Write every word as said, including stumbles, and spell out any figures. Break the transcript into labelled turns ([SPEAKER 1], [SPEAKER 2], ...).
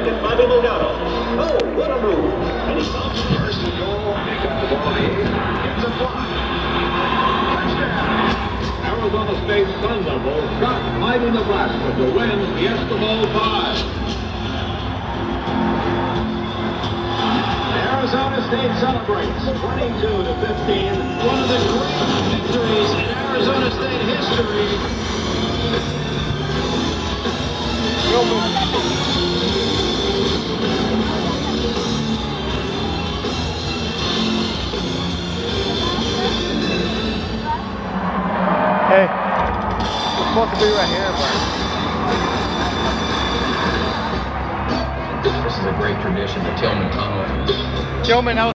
[SPEAKER 1] it by Delgado. Oh, what a move. And he stops first and goal. Pick up the ball. Gets a block. Touchdown. Arizona State Sun Devils got mighty Nebraska to win the Eskimo Five. Arizona State celebrates twenty-two to fifteen. One of the great victories in Arizona State history.
[SPEAKER 2] Hey, we're supposed to be right here, but
[SPEAKER 3] this is a great tradition, the Tillman Tunnel.
[SPEAKER 2] Tillman,